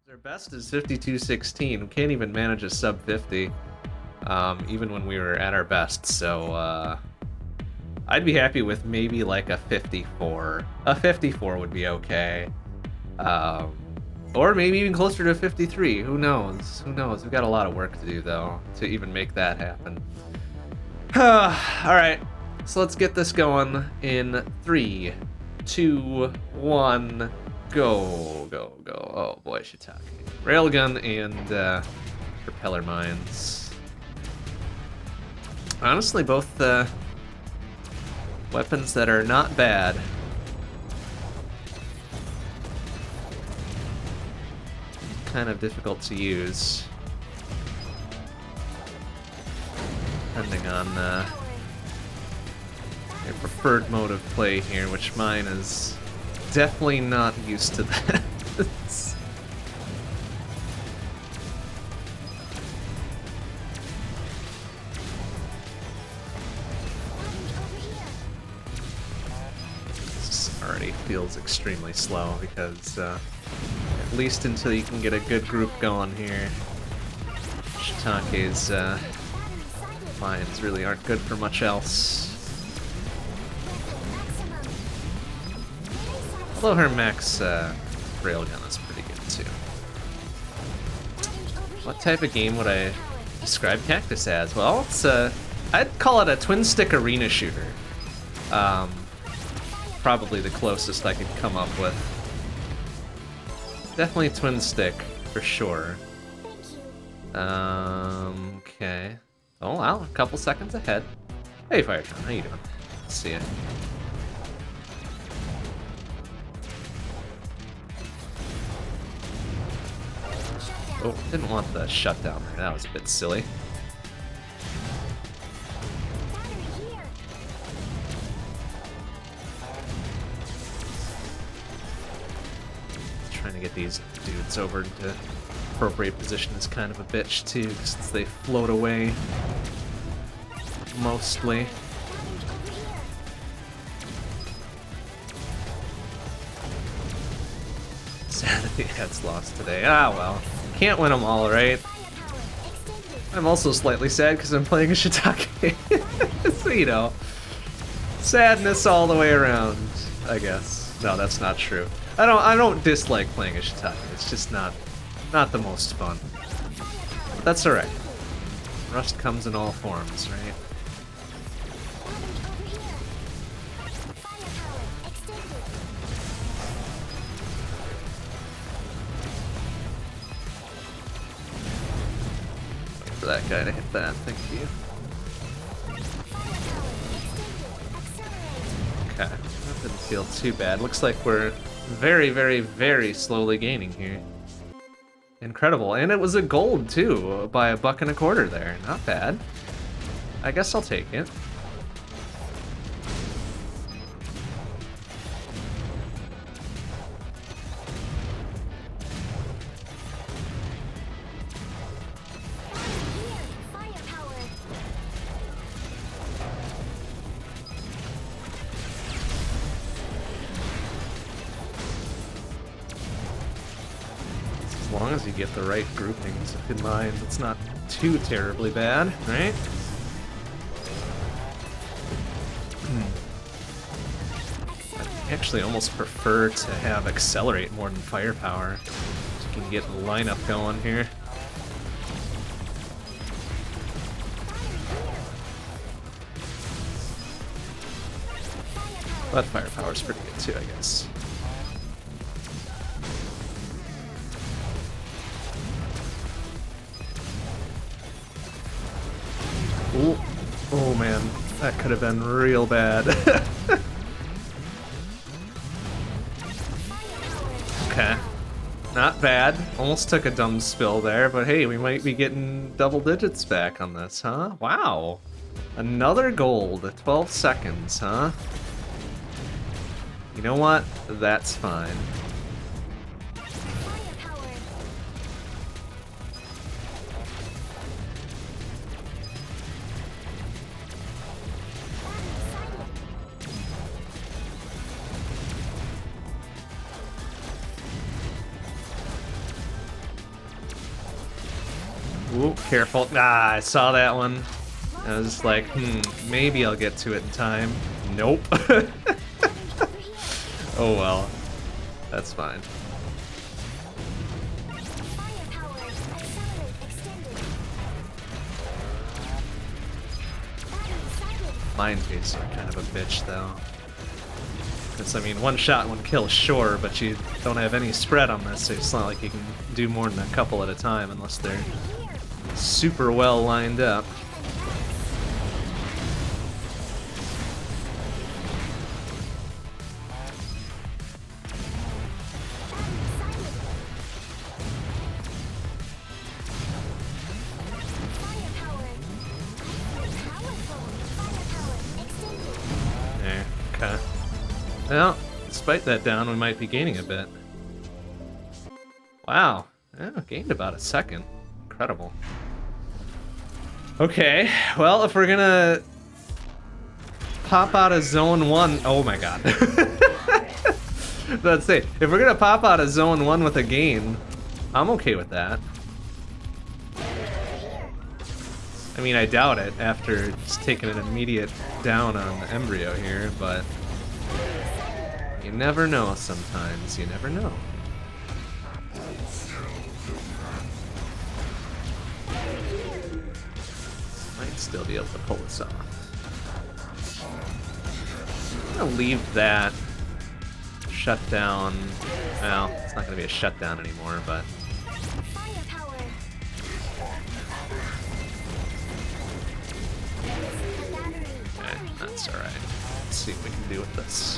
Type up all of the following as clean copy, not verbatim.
Their best is 52-16. We can't even manage a sub 50, even when we were at our best. So I'd be happy with maybe like a 54. A 54 would be okay. Or maybe even closer to 53. Who knows? Who knows? We've got a lot of work to do, though, to even make that happen. All right. So let's get this going in 3, 2, 1, go, go, go. Oh boy, Shiitake. Railgun and propeller mines. Honestly, both weapons that are not bad. Kind of difficult to use, depending on your preferred mode of play here, which mine is definitely not used to that. This already feels extremely slow because at least until you can get a good group going here, Shiitake's mines really aren't good for much else. Although her max railgun is pretty good too. What type of game would I describe Cactus as? Well, it's I'd call it a twin-stick arena shooter. Probably the closest I could come up with. Definitely twin stick, for sure. Okay. Oh wow, a couple seconds ahead. Hey Firetron, how you doing? See ya. Oh, didn't want the shutdown there. That was a bit silly. Trying to get these dudes over to appropriate position is kind of a bitch too, since they float away mostly. Sanity has lost today. Ah well, can't win them all, right? I'm also slightly sad because I'm playing a Shiitake. So, you know, sadness all the way around, I guess. No, that's not true. I don't dislike playing a Shiitake. It's just not the most fun. But that's alright. Rust comes in all forms, right? Wait for that guy to hit that, thank you. Okay, that didn't feel too bad. Looks like we're very, very, very slowly gaining here. Incredible, and it was a gold too, by $1.25 there. Not bad. I guess I'll take it. As long as you get the right groupings in mind, it's not too terribly bad, right? I actually almost prefer to have accelerate more than firepower. So you can get the lineup going here. But firepower's pretty good too, I guess. Ooh. Oh man, that could have been real bad. Okay, not bad. Almost took a dumb spill there, but hey, we might be getting double digits back on this, huh? Wow, another gold, 12 seconds, huh? You know what? That's fine. Ooh, careful. Ah, I saw that one. I was like, maybe I'll get to it in time. Nope. Oh well. That's fine. Mind Facer are kind of a bitch, though. Because, I mean, one shot, one kill, sure, but you don't have any spread on this, so it's not like you can do more than a couple at a time unless they're super well lined up. Well, despite that down, we might be gaining a bit. Wow, yeah, gained about a second. Incredible. Okay, well, if we're gonna pop out of zone 1... Oh my god. Let's say, if we're gonna pop out of zone 1 with a gain, I'm okay with that. I mean, I doubt it after just taking an immediate down on the Embryo here, but... You never know sometimes, you never know. Might still be able to pull this off. I'm gonna leave that shutdown. Well, it's not gonna be a shutdown anymore, but... Okay, that's alright. Let's see what we can do with this.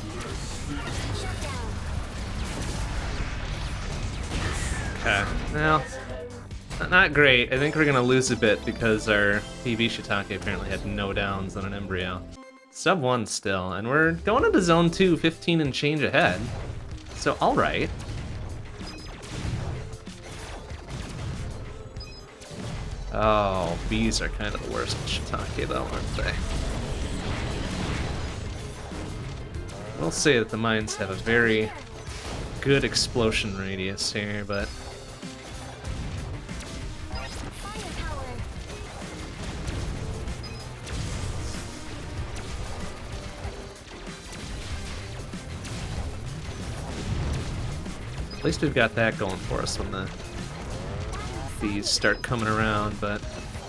Okay, well, not great. I think we're gonna lose a bit because our PB Shiitake apparently had no downs on an Embryo. Sub 1 still, and we're going into zone 2, 15 and change ahead. So, alright. Oh, bees are kind of the worst Shiitake though, aren't they? We'll say that the mines have a very good explosion radius here, but... At least we've got that going for us when the bees start coming around, but...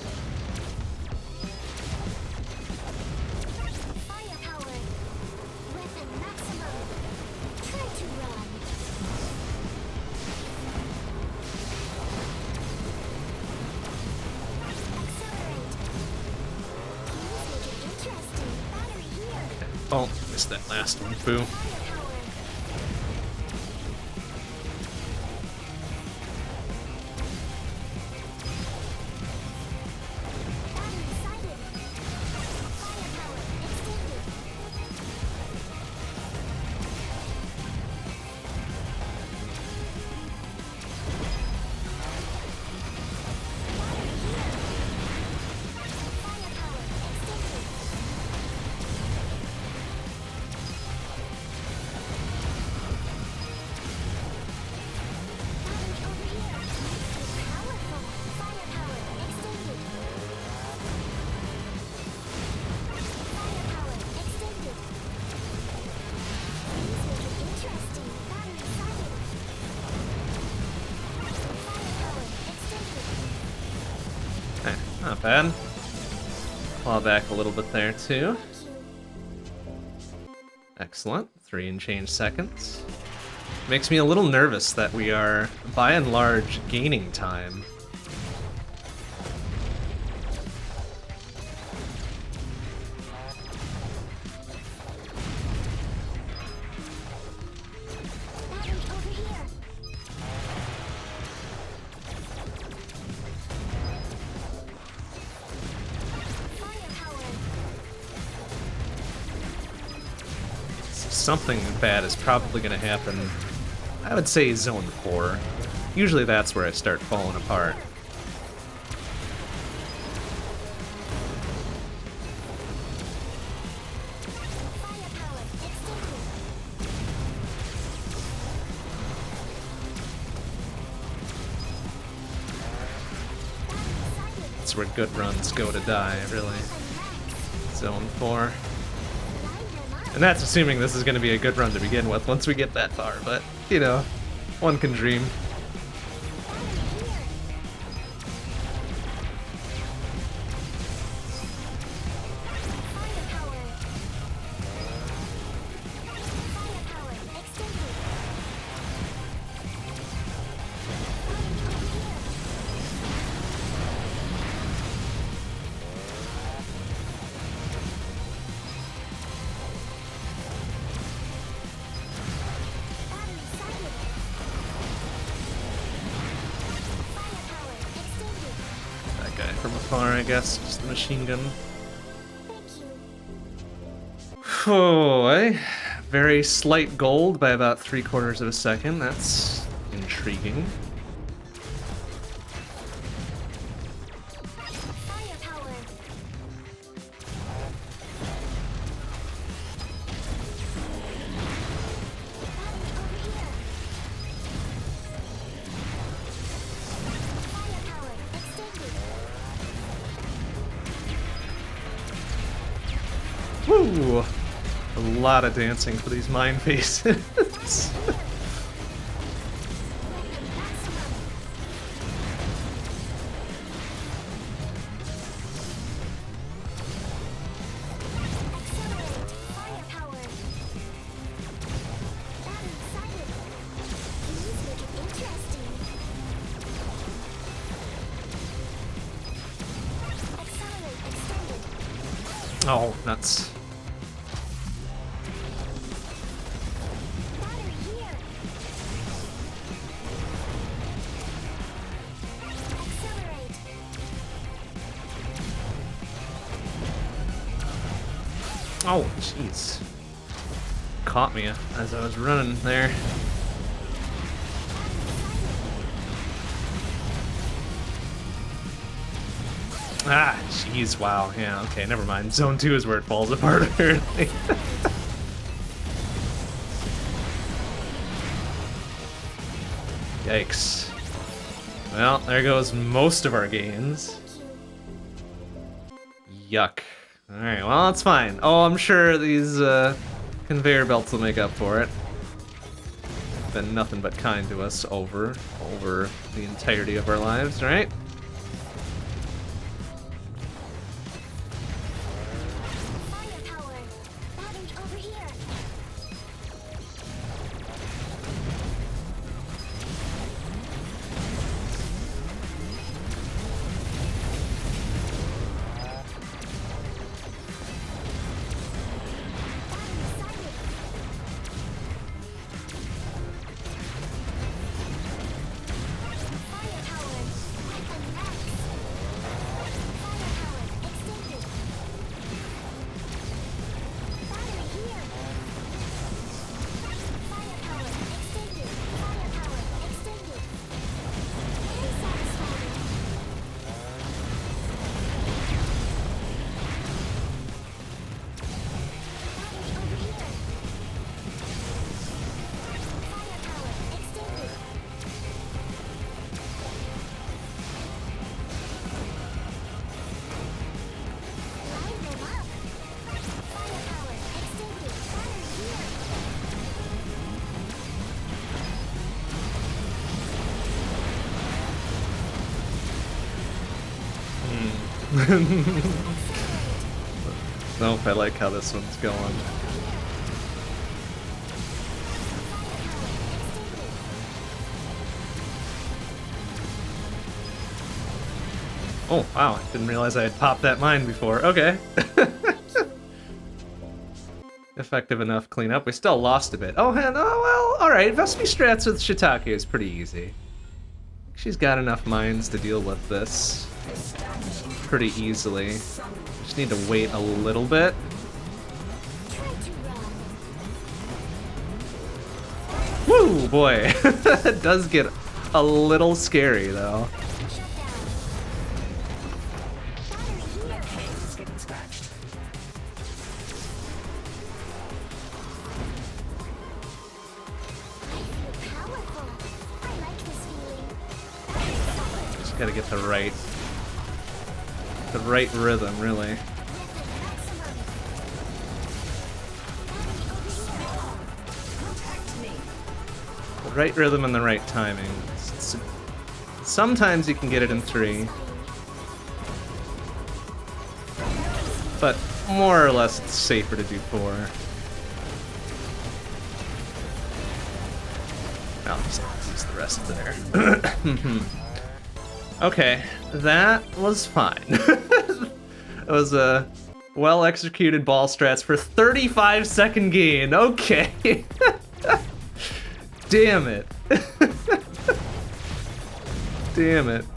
Oh, missed that last one. Boo. Not bad. Claw back a little bit there, too. Excellent. 3 and change seconds. Makes me a little nervous that we are, by and large, gaining time. Something bad is probably going to happen, I would say zone 4. Usually that's where I start falling apart. That's where good runs go to die, really. Zone 4. And that's assuming this is going to be a good run to begin with once we get that far, but, you know, one can dream. I guess, just the machine gun. Oh, very slight gold by about 3/4 of a second. That's intriguing. Woo! A lot of dancing for these mine faces. Oh, nuts. Oh, jeez. Caught me as I was running there. Ah, jeez, wow. Yeah, okay, never mind. Zone 2 is where it falls apart, apparently. Yikes. Well, there goes most of our gains. Yuck. Alright, well, that's fine. Oh, I'm sure these conveyor belts will make up for it. Been nothing but kind to us over the entirety of our lives, right? Nope, I like how this one's going. Oh, wow, I didn't realize I had popped that mine before. Okay. Effective enough cleanup. We still lost a bit. Oh, well, alright. Vespi strats with Shiitake is pretty easy. She's got enough mines to deal with this pretty easily. Just need to wait a little bit. Woo, boy. It does get a little scary, though. Just gotta get the right The right rhythm, really. The right rhythm and the right timing. Sometimes you can get it in 3. But more or less it's safer to do 4. I'll just use the rest there. Okay, that was fine. It was a well-executed ball strats for 35-second gain. Okay. Damn it. Damn it.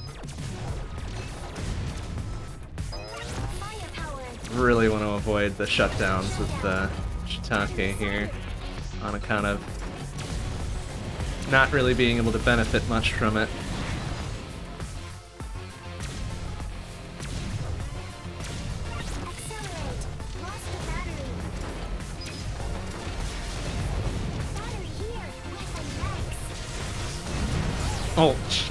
Really want to avoid the shutdowns with the Shiitake here on account of not really being able to benefit much from it. Oh, shit.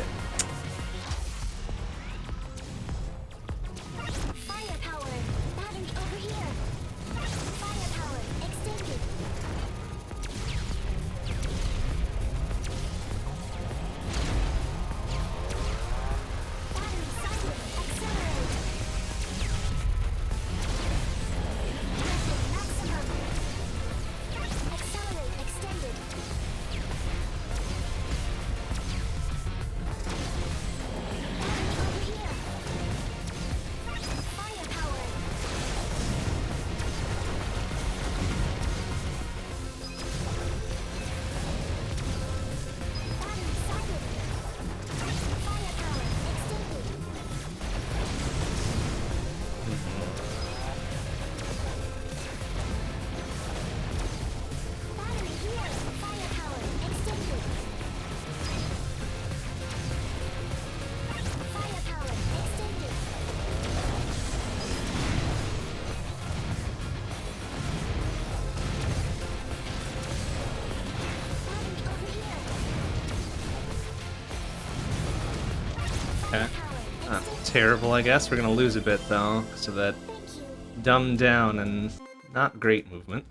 Okay. Not terrible, I guess. We're gonna lose a bit, though, because of that dumbed down and not great movement.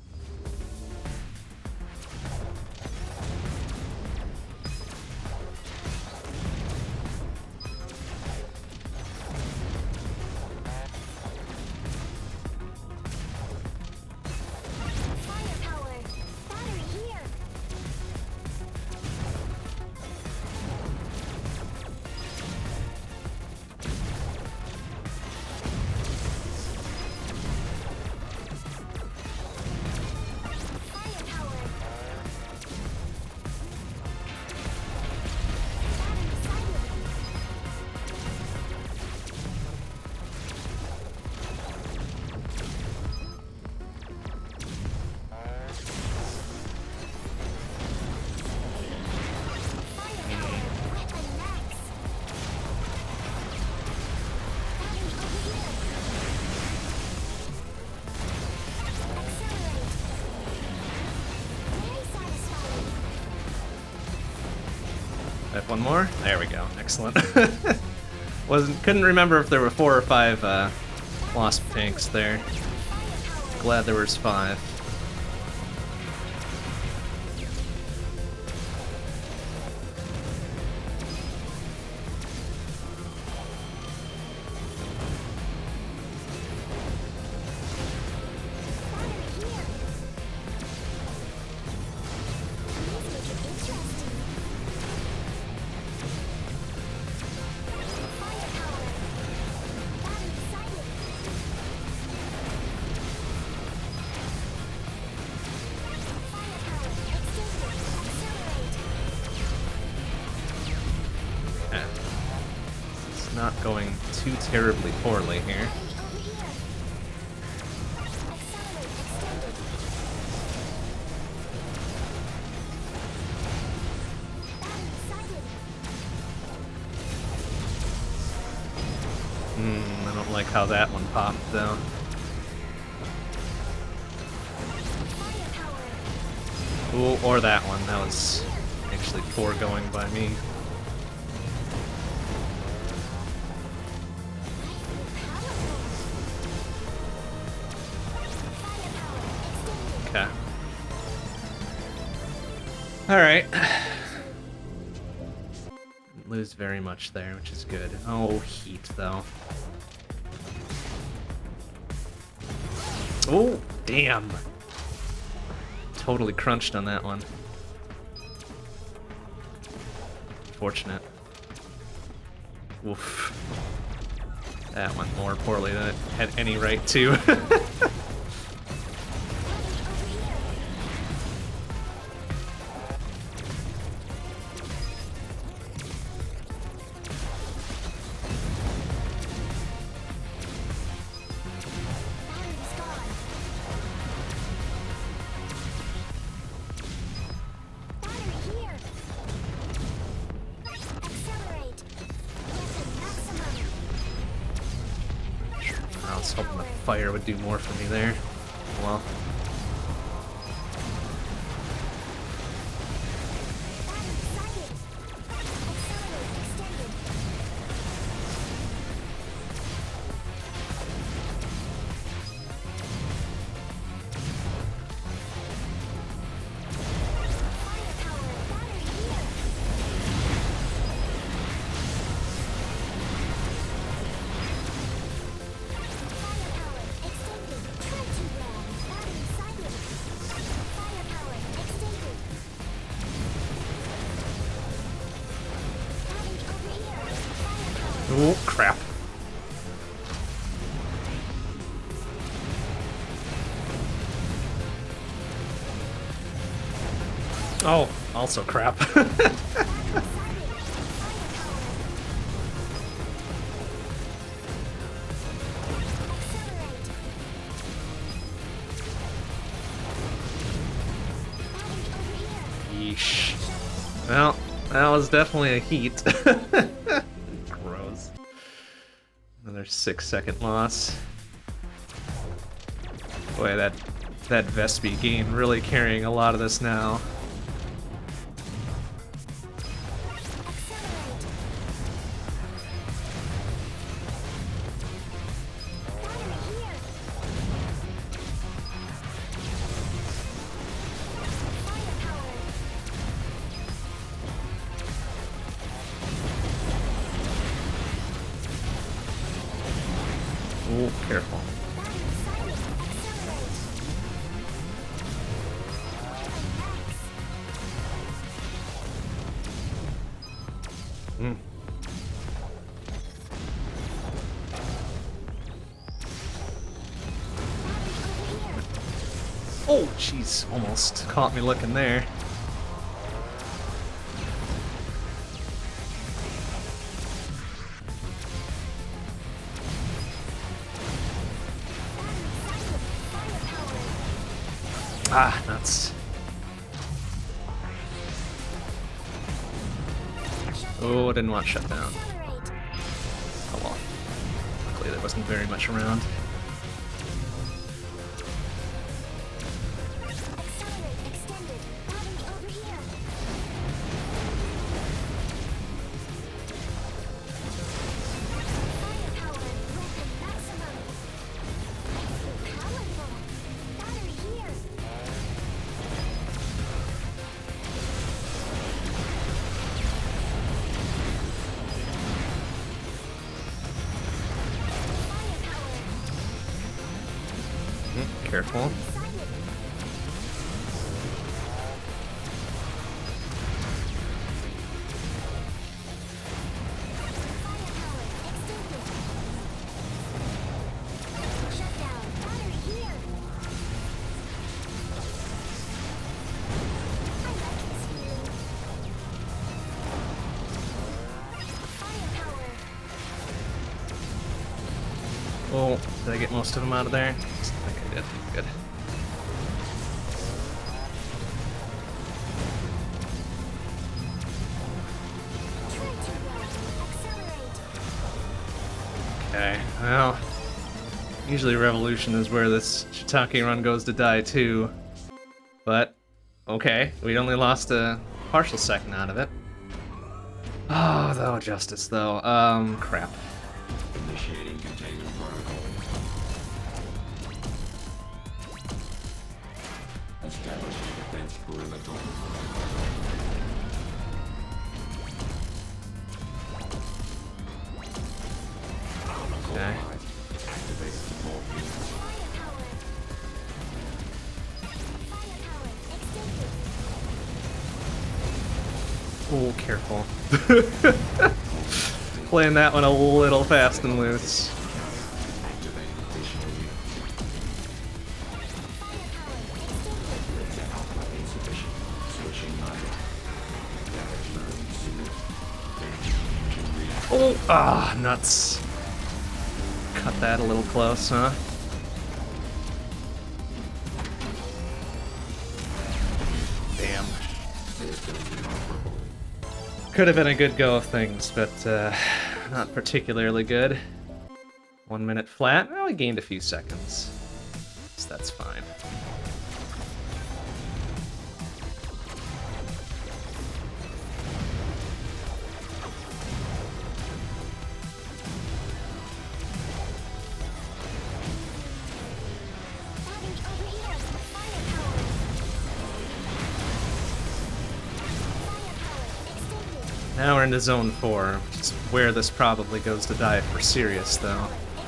One more? There we go. Excellent. Couldn't remember if there were 4 or 5 Wasp tanks there. Glad there was 5. Not going too terribly poorly here. I don't like how that one popped though. Ooh, or that one. That was actually poor going by me. Alright. Didn't lose very much there, which is good. Oh, heat, though. Oh, damn. Totally crunched on that one. Fortunate. Oof. That went more poorly than it had any right to. Fire would do more for me there. Well. Oh, crap. Oh, also crap. Yeesh. Well, that was definitely a heat. Gross. Another 6-second loss. Boy, that Vespi game really carrying a lot of this now. Oh, careful. Oh, jeez, almost caught me looking there. Ah, nuts. Oh, didn't want shutdown. Oh well. Luckily there wasn't very much around. Careful. Oh, did I get most of them out of there? I think I did. Good. Okay, well, usually Revolution is where this Shiitake run goes to die too, but okay, we only lost a partial second out of it. Oh, though, Justice, though. Crap. Initiating containment protocol. Establishing defense perimeter. careful. Playing that one a little fast and loose. Oh, ah, nuts. Cut that a little close, huh? Damn. Could have been a good go of things, but not particularly good. 1 minute flat. Well, we gained a few seconds. So that's fine. Now we're into Zone 4, which is where this probably goes to die for serious, though.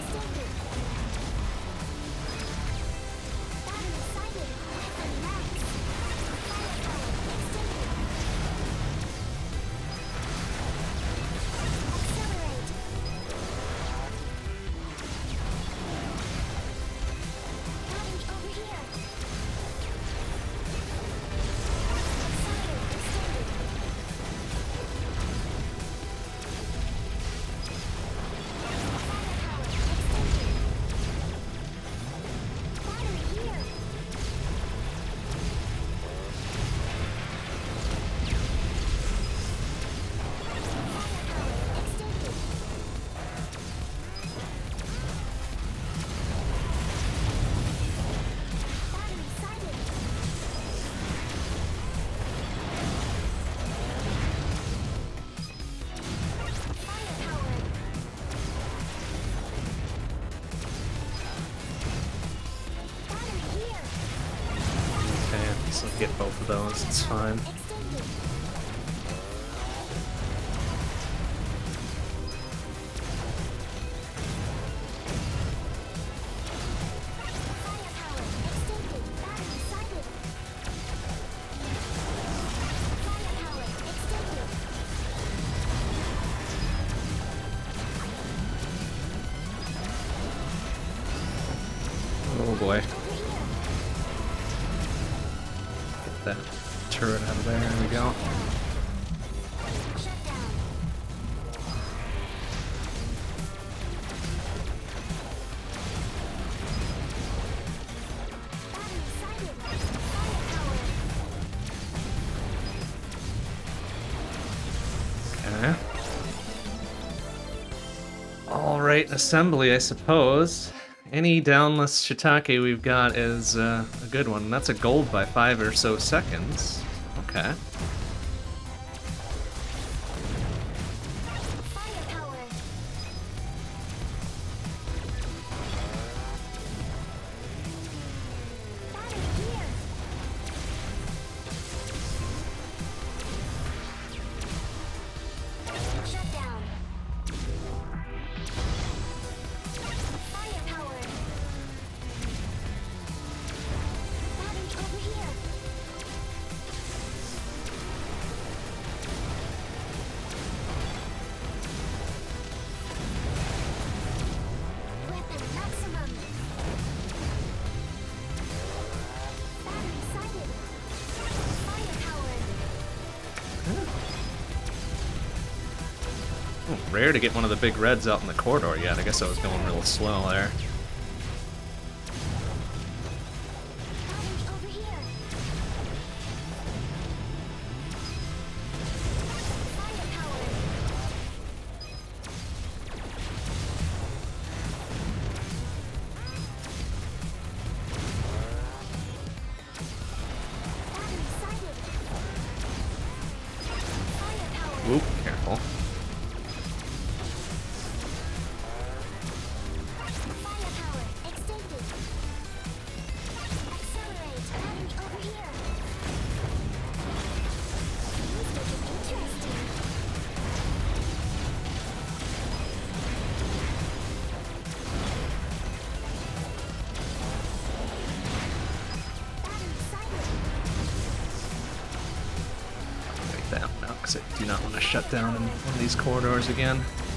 Get both of those, it's fine. Oh boy. That turret out of there. There we go. Okay. Alright, assembly, I suppose. Any downless shiitake we've got is a good one. That's a gold by 5 or so seconds. Okay. Rare to get one of the big reds out in the corridor yet. I guess I was going real slow there. Oop, careful. Do not want to shut down in one of these corridors again.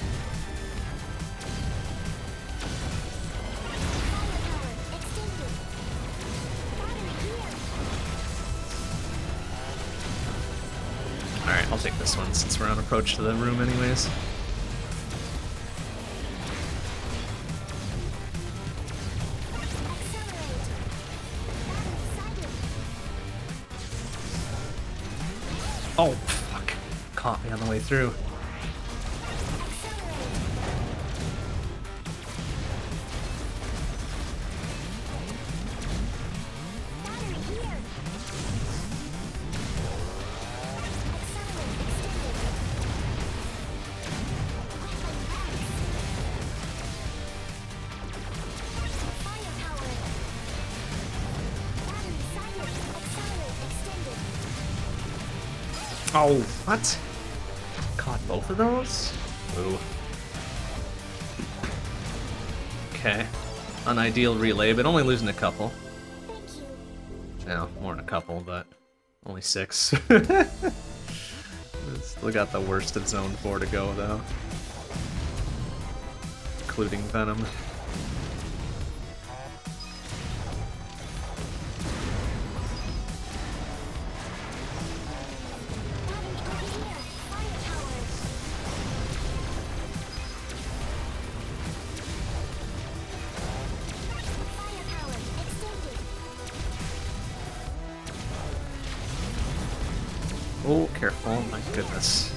Alright, I'll take this one since we're on approach to the room anyways. Oh, fuck. Caught me on the way through. Oh, what? Caught both of those? Ooh. Okay. Unideal relay, but only losing a couple. No, more than a couple, but only 6. Still got the worst at Zone 4 to go, though. Including Venom. Oh, careful, my goodness.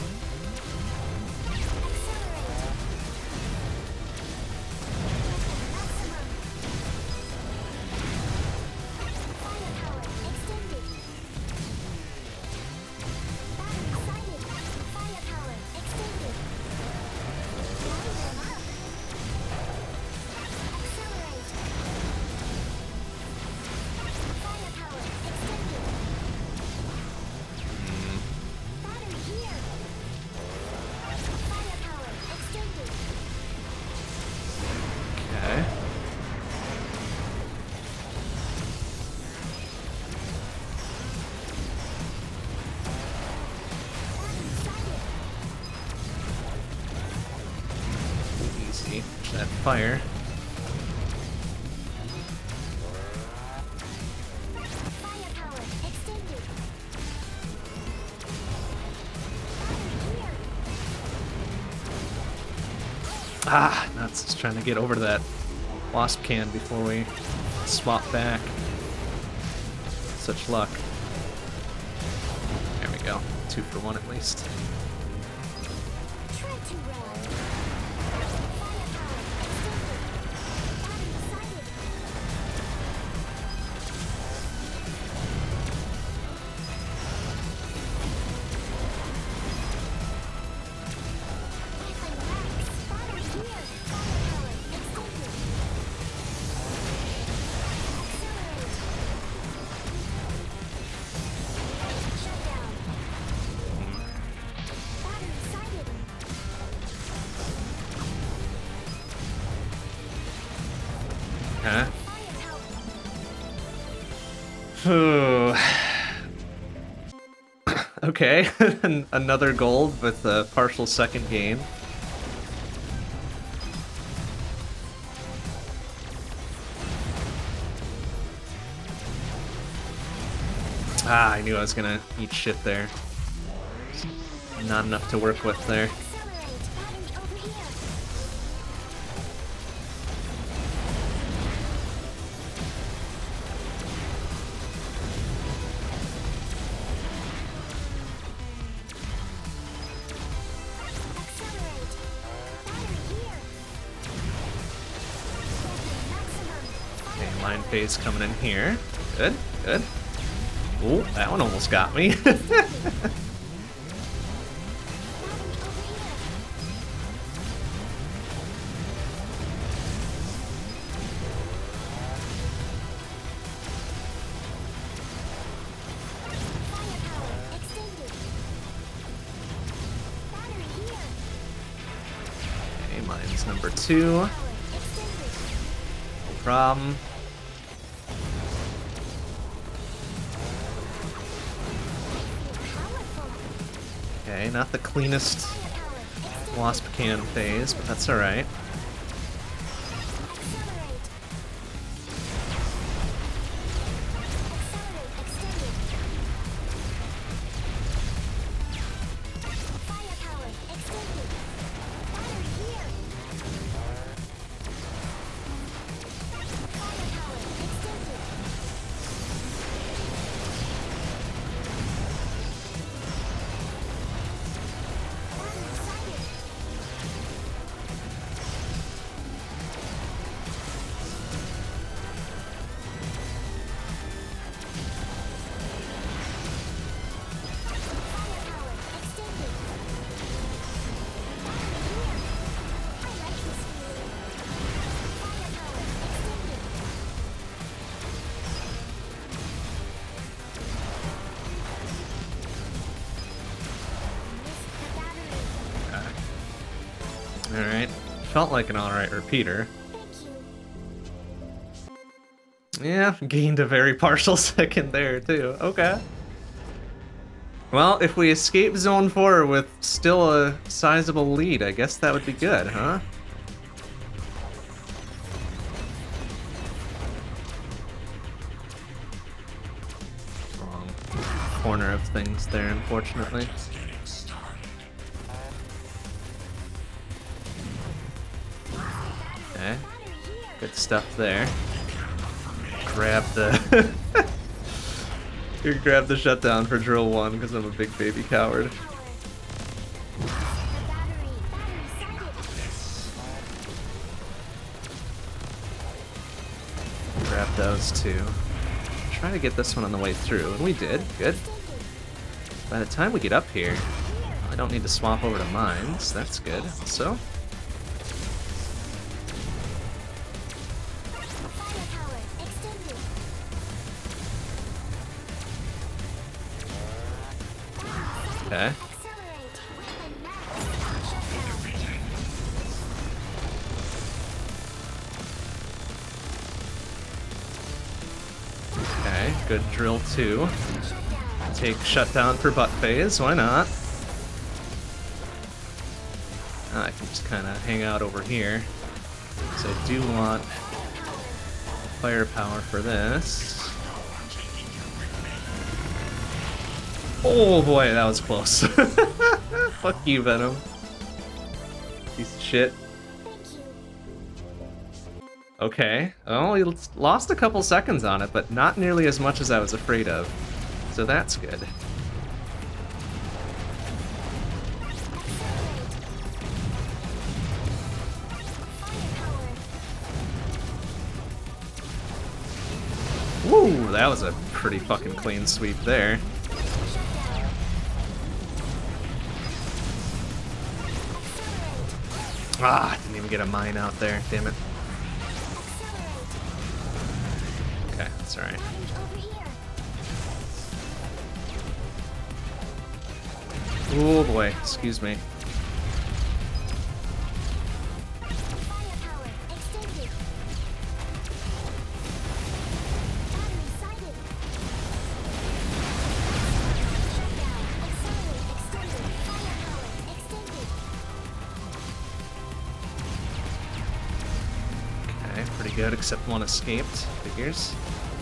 That fire. Ah, nuts. Just trying to get over to that wasp can before we swap back. Such luck. There we go. 2 for 1 at least. Okay, another gold with a partial second gain. Ah, I knew I was gonna eat shit there. Not enough to work with there. Line phase coming in here. Good, good. Ooh, that one almost got me. Okay, mine's number 2. No problem. Okay, Okay, not the cleanest Wasp Can phase, but that's alright. Alright. Felt like an alright repeater. Yeah, gained a very partial second there, too. Okay. Well, if we escape Zone 4 with still a sizable lead, I guess that would be good, huh? Wrong corner of things there, unfortunately. Okay. Good stuff there. Grab the... You grab the shutdown for drill 1 because I'm a big baby coward. Grab those two. Try to get this one on the way through, and we did. Good. By the time we get up here, I don't need to swap over to mines. That's good. So. Okay. Okay, good drill 2. Take shutdown for butt phase, why not? I can just kind of hang out over here. So I do want firepower for this. Oh boy, that was close. Fuck you, Venom. Piece of shit. Okay. Oh, we lost a couple seconds on it, but not nearly as much as I was afraid of. So that's good. Woo! That was a pretty fucking clean sweep there. Ah, didn't even get a mine out there, damn it. Okay, that's alright. Oh boy, excuse me. Pretty good, except one escaped. Figures.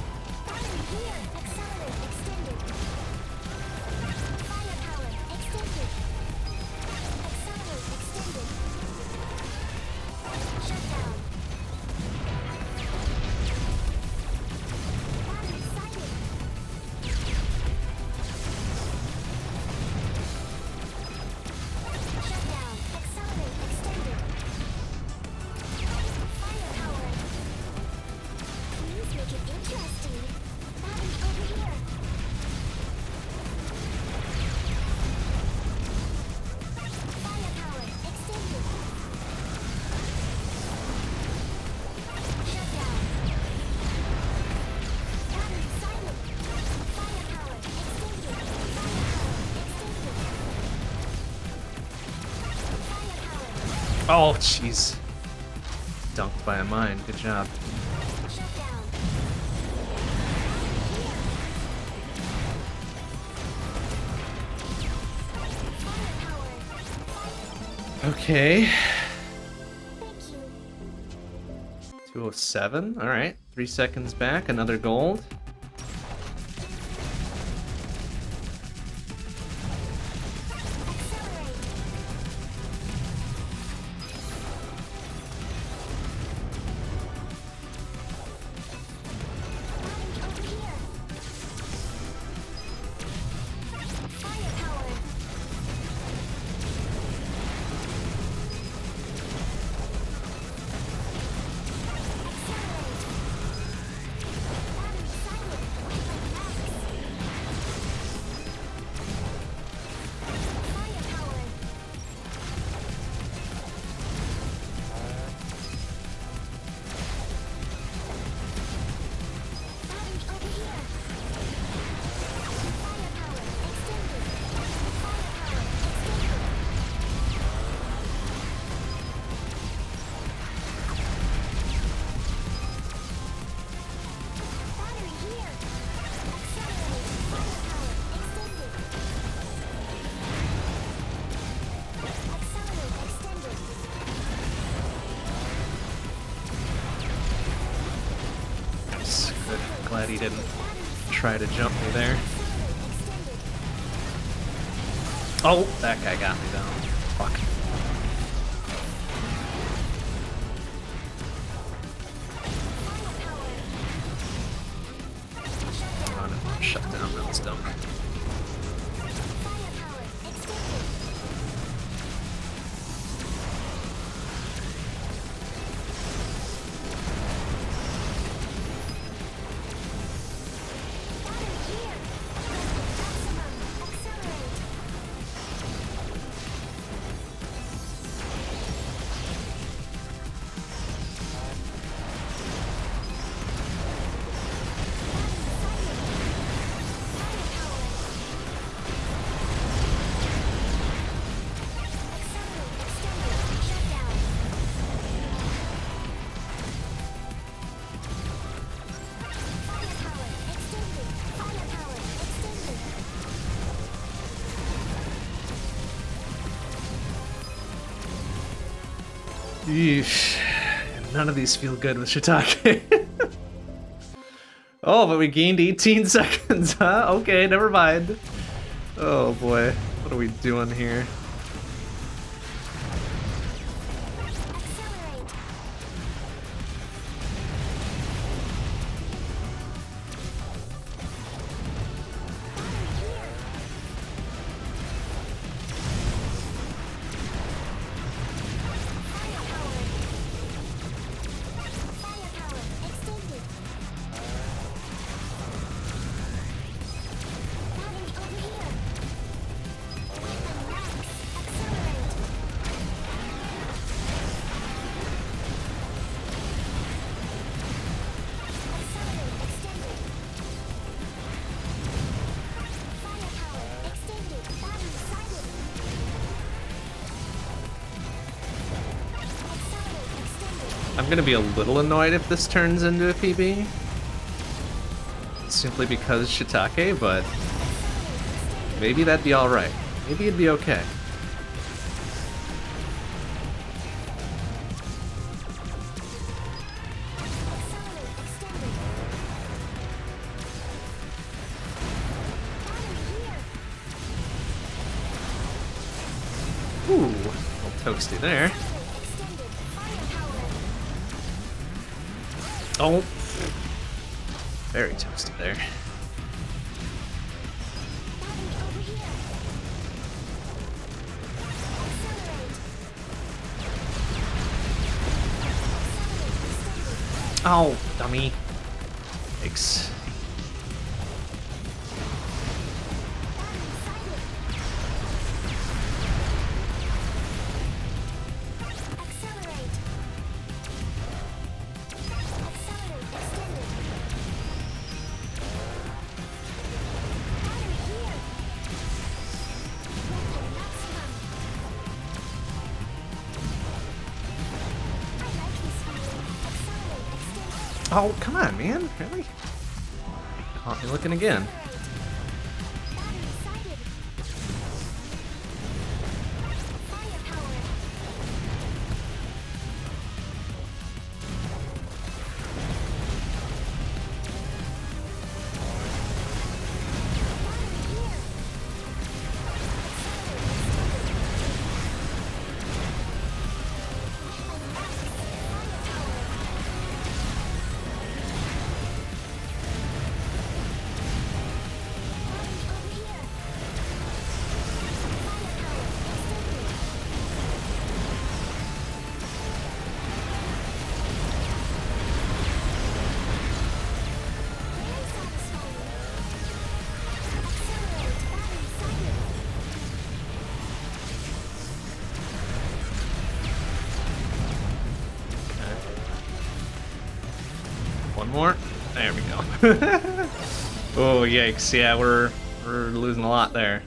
Oh, jeez. Dunked by a mine. Good job. Okay. Thank you. 207. All right. 3 seconds back. Another gold. Accelerate. Battery over here. Firepower. Nice. Good. Glad he didn't try to jump me there. Oh, that guy got me down. Fuck. Run and shut down. That was dumb. Yeesh. None of these feel good with Shiitake. Oh, but we gained 18 seconds, huh? Okay, never mind. Oh boy, what are we doing here? I'm gonna be a little annoyed if this turns into a PB. Simply because Shiitake, but maybe that'd be alright. Maybe it'd be okay. Ooh, a little toasty there. Oh, very toasty there. Oh, dummy. Thanks. Oh, come on, man. Really? Caught me looking again. One more. There we go. Oh, yikes. Yeah, we're losing a lot there.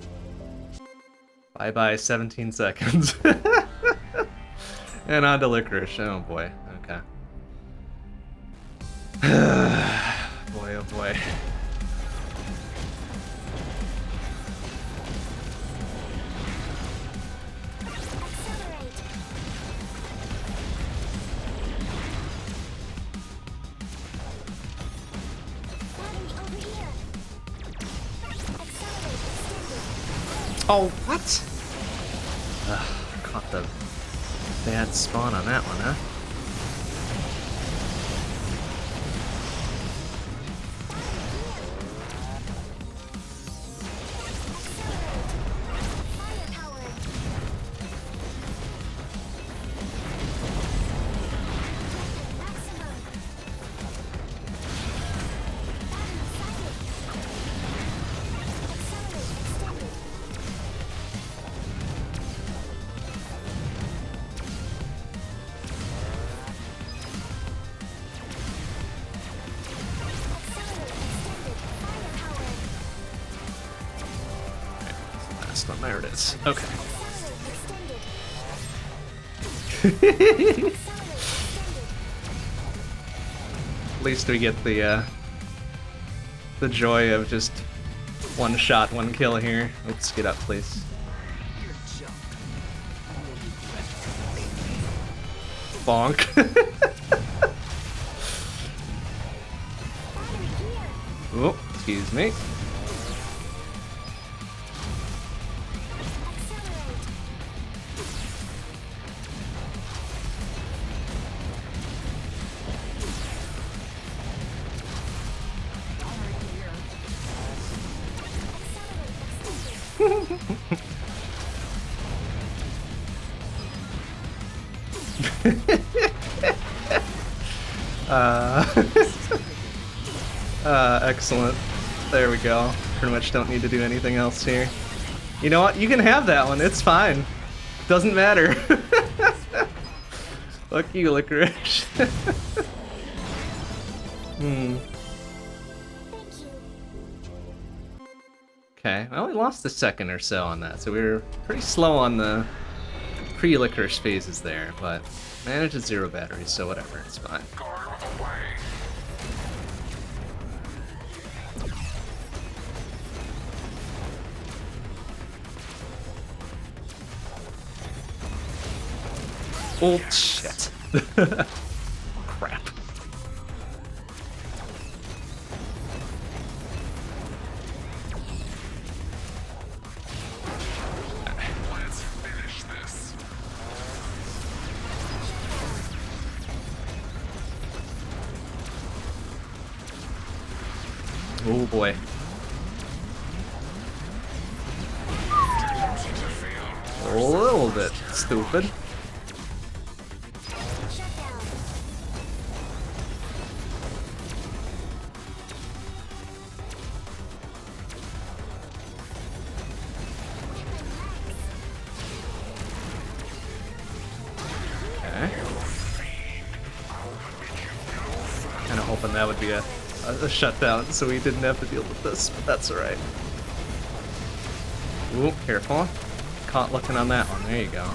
Bye-bye 17 seconds. And on to Licorice. Oh boy. Okay. Boy, oh boy. Oh, what? Caught the bad spawn on that one, huh? Last one, there it is. Okay. At least we get the joy of just one shot, one kill here. Oops, get up, please. Bonk. Oh, excuse me. Excellent. There we go. Pretty much don't need to do anything else here. You know what? You can have that one. It's fine. Doesn't matter. Fuck you, Licorice. Okay, well, we lost a second or so on that, so we were pretty slow on the pre-Licorice phases there, but managed at 0 batteries, so whatever, it's fine. Oh, shit. Crap. Let's finish this. Oh boy. A little bit stupid. Kind of hoping that would be a shutdown so we didn't have to deal with this, but that's alright. Ooh, careful. Caught looking on that one. There you go.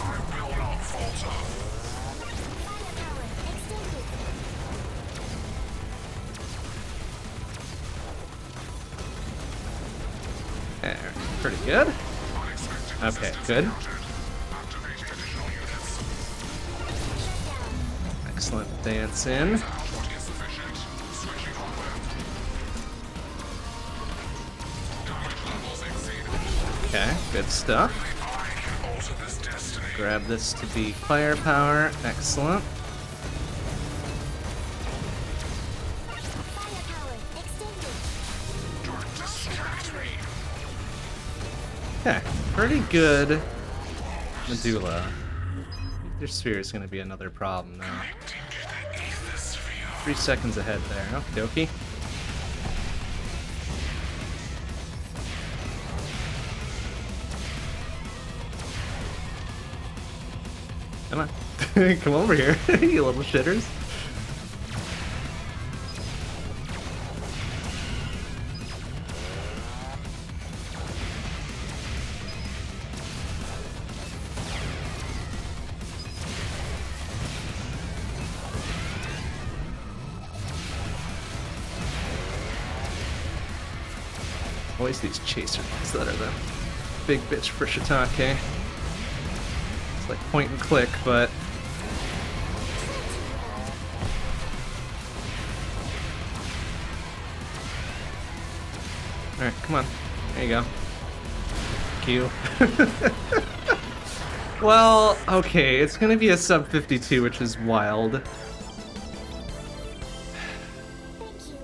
There, pretty good. Okay, good. Excellent dance in. Okay, good stuff. Grab this to be firepower. Excellent. Okay, pretty good. Medulla. Your sphere is going to be another problem now. 3 seconds ahead there. Okie dokie. Come on. Come over here, you little shitters. always these chaser ones that are the big bitch for Shiitake. It's like point and click, but... Alright, come on. There you go. Q. Well, okay, it's gonna be a sub 52, which is wild. Thank you.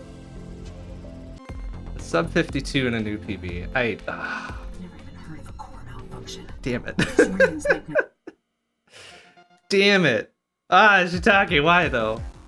A sub 52 and a new PB. Never even heard of a core malfunction. Damn it. Sorensen's make no Damn it. Ah, Shiitake, why though?